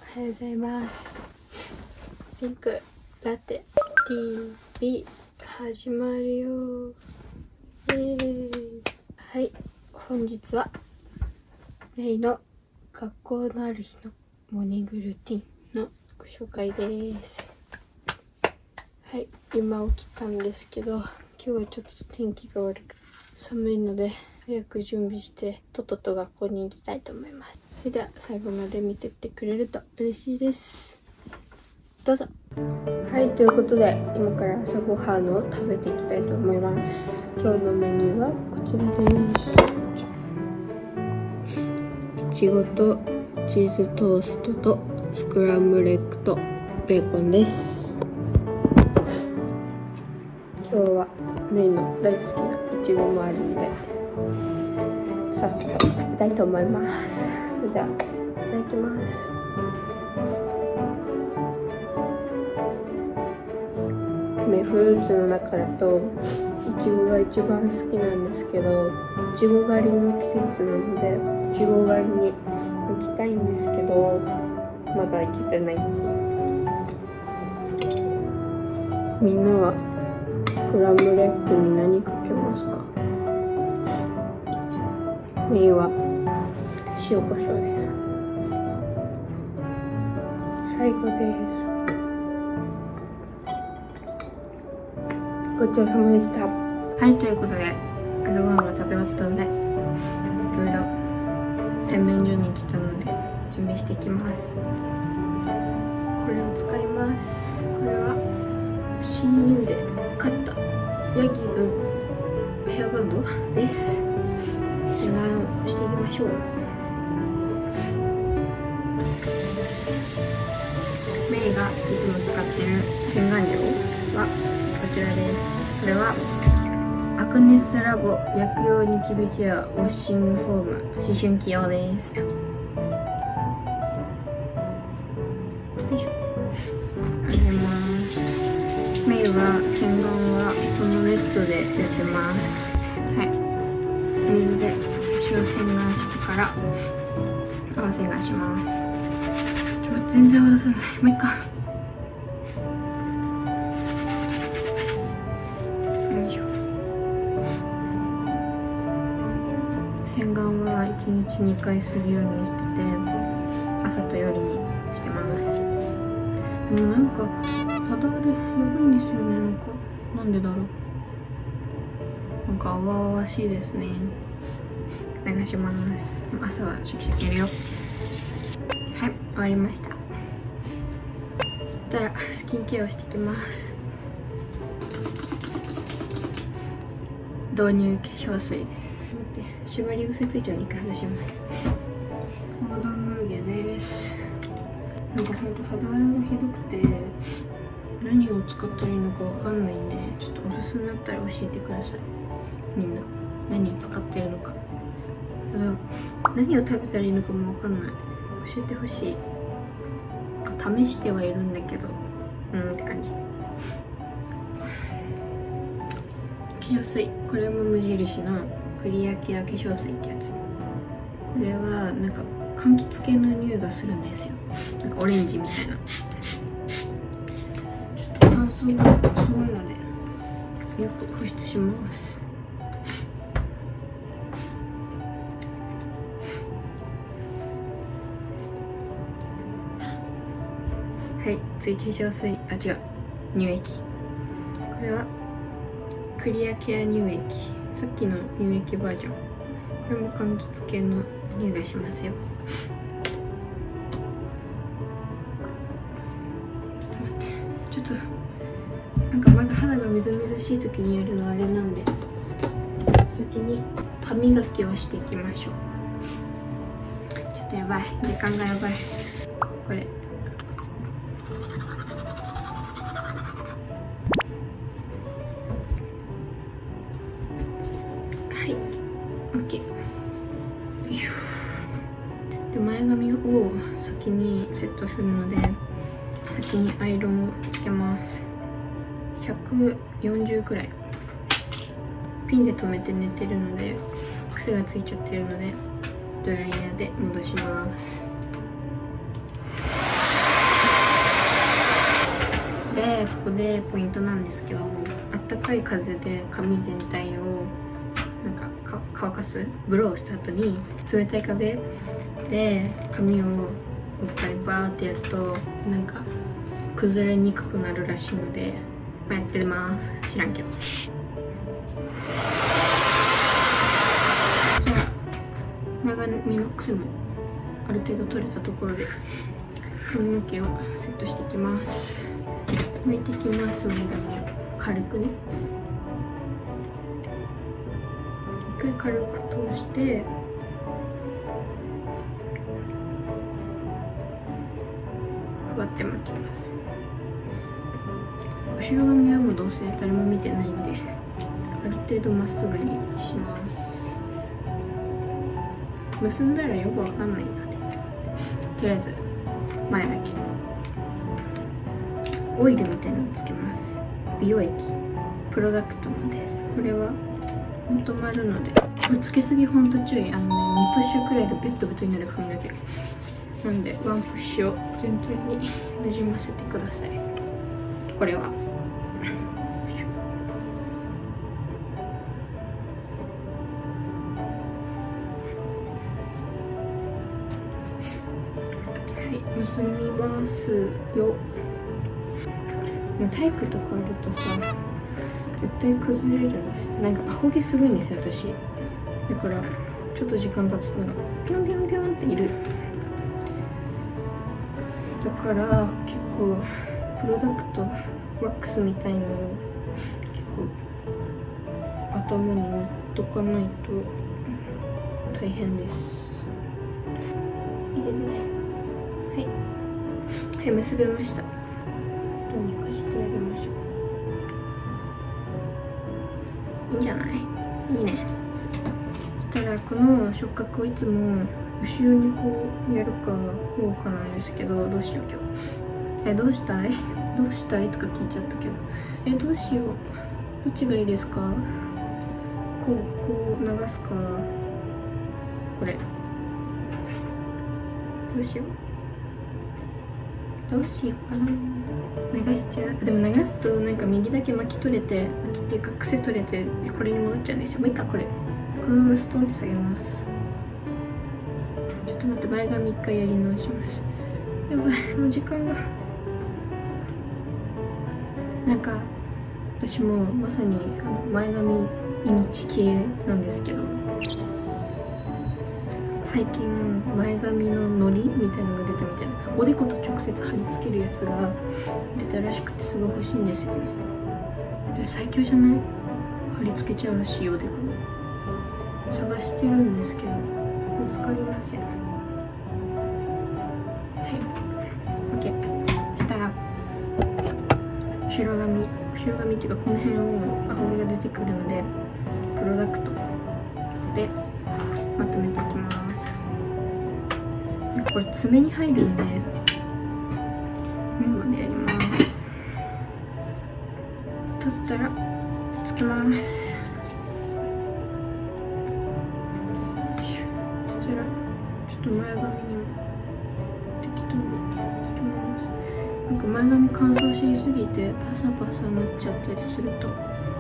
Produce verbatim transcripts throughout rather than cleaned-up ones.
おはようございます。ピンクラテ ティーブイ 始まるよ。イエーイ。はい、本日はメイの学校のある日のモーニングルーティンのご紹介です。はい、今起きたんですけど、今日はちょっと天気が悪く寒いので早く準備してとっとと学校に行きたいと思います。それでは最後まで見てってくれると嬉しいです。どうぞ。はい、ということで今から朝ごはんを食べていきたいと思います。今日のメニューはこちらです。いちごとチーズトーストとスクランブルエッグとベーコンです。今日はメイの大好きないちごもあるのでさっさと食べたいと思います。それではいただきます。フルーツの中だといちごが一番好きなんですけど、いちご狩りの季節なのでいちご狩りに行きたいんですけど、まだ行けてないっていう。みんなはスクランブルエッグに何かけますか？メイは塩コショウです。最後です。ごちそうさまでした。はい、ということで朝ごはんが食べ終わったのでいろいろ洗面所に来たので準備していきます。これを使います。これはシーユーで買ったヤギのヘアバンドです。洗顔をしていきましょう。メイがいつも使ってる洗顔料はこちらです。これはアクネスラボ薬用ニキビケアウォッシングフォーム思春期用です。よいしょ。あげます。メイは洗顔はこのネットでやってます。はい、水で足を洗顔してから顔洗顔します。ちょっと全然泡出さない。まあいっか。洗顔はいちにちにかいするようにしてて、朝と夜にしてます。でもなんか肌荒れやばいんですよね。なんかなんでだろう。なんか泡々しいですね。お願いします。朝はシャキシャキやるよ。はい、終わりました。そしたらスキンケアをしていきます。導入化粧水です。待って、縛り癖ついちゃうので一回外します。コードムーゲです。なんかほんと肌荒れがひどくて何を使ったらいいのかわかんないんで、ちょっとおすすめあったら教えてください。みんな何を使ってるのか、あと何を食べたらいいのかもわかんない。教えてほしい。試してはいるんだけどうんって感じ。化粧水、これも無印のクリアケア化粧水ってやつ。これはなんか柑橘系の匂いがするんですよ。なんかオレンジみたいな。ちょっと乾燥がすごいのでよく保湿します。はい、次化粧水、あ違う乳液。これはクリアケア乳液。さっきの乳液バージョン。これも柑橘系の匂いがしますよ。ちょっと待って、ちょっとなんかまだ肌がみずみずしい時にやるのはあれなんで、先に歯磨きをしていきましょう。ちょっとやばい、時間がやばい。これはい、OK。よいしょ。で、前髪を先にセットするので、先にアイロンをつけます。ひゃくよんじゅうくらい。ピンで留めて寝てるので、癖がついちゃってるので、ドライヤーで戻します。 でここでポイントなんですけど、あったかい風で髪全体をなんかか乾かすブローした後に冷たい風で髪をもう一回バーってやるとなんか崩れにくくなるらしいので、まあ、やってます。知らんけど。じゃあ前髪の癖もある程度取れたところで髪の毛をセットしていきます。巻いていきます。前髪を軽くね、一回軽く通してふわって巻きます。後ろ髪はもうどうせ誰も見てないんで、ある程度まっすぐにします。結んだらよくわかんないので、とりあえず前だけオイルみたいなのつけます。美容液プロダクトのです。これはまとまるので、これつけすぎほんと注意。あのね、にプッシュくらいでベッドベトになる髪の毛なんで、ワンプッシュを全体になじませてください。これは結びますよ。体育とかあるとさ、絶対崩れるんですよ。なんかアホ毛すごいんですよ私。だからちょっと時間経つとなんかピョンピョンピョンっている。だから結構プロダクトワックスみたいのを結構頭に塗っとかないと大変です。いいです。はい、はい、結べました。どうにかしてやりましょう。いいんじゃない？いいね。そしたらこの触覚をいつも後ろにこうやるかこうかなんですけど、どうしよう今日。え、どうしたい？どうしたいとか聞いちゃったけど。え、どうしよう。どっちがいいですか？こう、こう流すか。これ。どうしよう。どうしようかな。流しちゃう。でも流すとなんか右だけ巻き取れて、巻きっていうか癖取れてこれに戻っちゃうんですよ。もういいか、これこのままストンって下げます。ちょっと待って、前髪一回やり直します。やばい、もう時間が。なんか私もまさにあの前髪命系なんですけど、最近前髪ののりみたいなのが出たみたいな、おでこと直接貼り付けるやつが出たらしくて、すごい欲しいんですよね。で、最強じゃない？貼り付けちゃうらしいおでこに。探してるんですけど見つかりません。はい、 OK。 そしたら後ろ髪後ろ髪っていうかこの辺をアホ毛が出てくるので、プロダクトでまとめていきます。これ爪に入るんで綿棒でやります。取ったらつけます。そしたらちょっと前髪にも適当につけます。なんか前髪乾燥しすぎてパサパサになっちゃったりすると、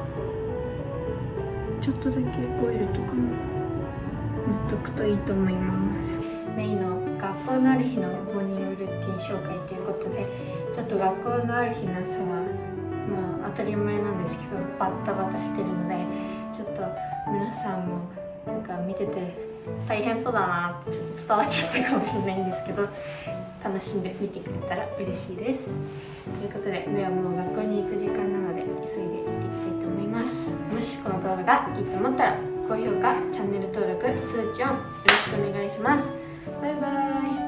ちょっとだけオイルとかも塗っとくといいと思います。メイの学校のある日のモーニングルーティン紹介ということで、ちょっと学校のある日の朝はまあ当たり前なんですけどバッタバタしてるので、ちょっと皆さんもなんか見てて大変そうだなってちょっと伝わっちゃったかもしれないんですけど、楽しんで見てくれたら嬉しいです。ということで、メはもう学校に行く時間なので急いで行っていきたいと思います。もしこの動画がいいと思ったら高評価、チャンネル登録、通知オンよろしくお願いします。バイバイ。